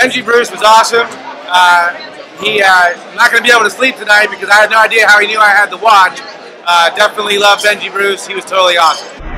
Benji Bruce was awesome. I'm not going to be able to sleep tonight because I had no idea how he knew I had the watch. Definitely love Benji Bruce. He was totally awesome.